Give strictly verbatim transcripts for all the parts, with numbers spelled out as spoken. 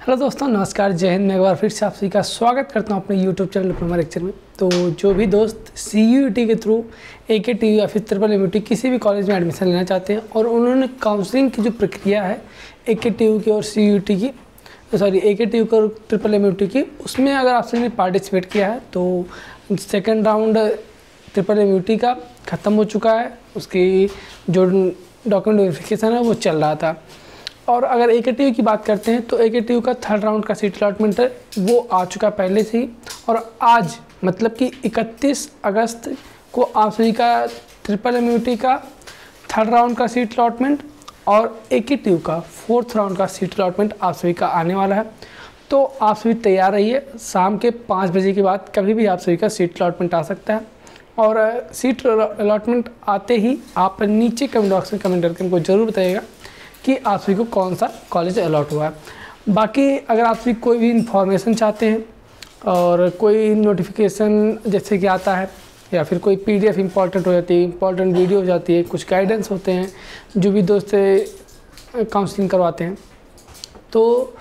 Hello दोस्तों, नमस्कार, जय हिंद। मैं एक बार फिर से आप सभी का स्वागत करता हूं अपने यूट्यूब चैनल डिप्लोमा लेक्चर में। तो जो भी दोस्त सी यू ई टी के through A K T you या फिर ट्रिपल एम यू टी किसी भी कॉलेज में एडमिशन लेना चाहते हैं और उन्होंने काउंसलिंग की जो प्रक्रिया है ए के टी यू की और सी यू ई टी की sorry A K T U और ट्रिपल एम यू टी की, उसमें अगर आप सभी ने पार्टिसिपेट किया है तो second round triple M U T का ख़त्म हो चुका है। उसकी जो डॉक्यूमेंट वेरिफिकेशन है वो चल रहा था। और अगर ए के टी यू की बात करते हैं तो ए के टी यू का थर्ड राउंड का सीट अलॉटमेंट है वो आ चुका पहले से ही, और आज मतलब कि इकतीस अगस्त को आप सभी का ट्रिपल एम यू टी का थर्ड राउंड का सीट अलॉटमेंट और ए के टी यू का फोर्थ राउंड का सीट अलॉटमेंट आप सभी का आने वाला है। तो आप सभी तैयार रहिए, शाम के पाँच बजे के बाद कभी भी आप सभी का सीट अलॉटमेंट आ सकता है। और सीट अलॉटमेंट आते ही आप नीचे कमेंट बॉक्स में कमेंट करके हमको ज़रूर बताइएगा कि आप सभी को कौन सा कॉलेज अलॉट हुआ है। बाकी अगर आप सभी कोई भी इन्फॉर्मेशन चाहते हैं और कोई नोटिफिकेशन जैसे कि आता है या फिर कोई पीडीएफ इंपॉर्टेंट हो जाती है, इंपॉर्टेंट वीडियो हो जाती है, कुछ गाइडेंस होते हैं जो भी दोस्त काउंसलिंग करवाते हैं, तो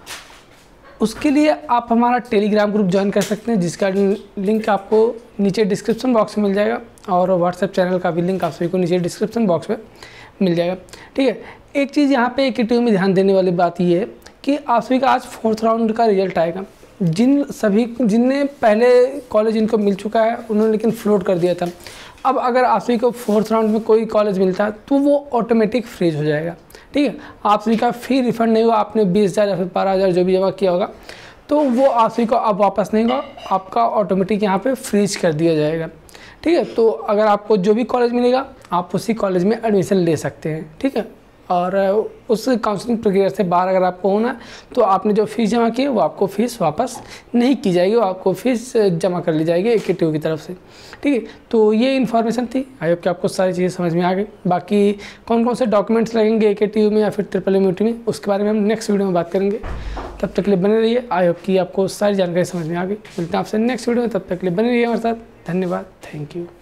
उसके लिए आप हमारा टेलीग्राम ग्रुप ज्वाइन कर सकते हैं, जिसका लिंक आपको नीचे डिस्क्रिप्शन बॉक्स में मिल जाएगा। और व्हाट्सएप चैनल का भी लिंक आप सभी को नीचे डिस्क्रिप्शन बॉक्स में मिल जाएगा। ठीक है, एक चीज़ यहाँ पे ए के टी यू में ध्यान देने वाली बात ये है कि आप सभी का आज फोर्थ राउंड का रिजल्ट आएगा। जिन सभी जिनने पहले कॉलेज इनको मिल चुका है उन्होंने लेकिन फ्लोट कर दिया था। अब अगर आप सभी को फोर्थ राउंड में कोई कॉलेज मिलता है तो वो ऑटोमेटिक फ्रीज हो जाएगा। ठीक है, आप सभी का फी रिफंड नहीं होगा। आपने बीस हज़ार या फिर बारह हज़ार जो भी जमा किया होगा तो वो आप सभी को अब वापस नहीं होगा, आपका ऑटोमेटिक यहाँ पे फ्रीज कर दिया जाएगा। ठीक है, तो अगर आपको जो भी कॉलेज मिलेगा आप उसी कॉलेज में एडमिशन ले सकते हैं। ठीक है, और उस काउंसलिंग प्रक्रिया से बाहर अगर आपको होना है तो आपने जो फीस जमा की है वो आपको फ़ीस वापस नहीं की जाएगी, वो आपको फ़ीस जमा कर ली जाएगी ए के टी यू की तरफ से। ठीक है, तो ये इन्फॉर्मेशन थी। आई होप कि आपको सारी चीज़ें समझ में आ गई। बाकी कौन कौन से डॉक्यूमेंट्स लगेंगे ए के टी यू में या फिर ट्रिपल एम यू टी में, उसके बारे में हम नेक्स्ट वीडियो में बात करेंगे। तब तक के लिए बने रहिए। आई होप कि आपको सारी जानकारी समझ में आ गई। मिलते हैं आपसे नेक्स्ट वीडियो में, तब तक के लिए बने रहिए हमारे साथ। धन्यवाद, थैंक यू।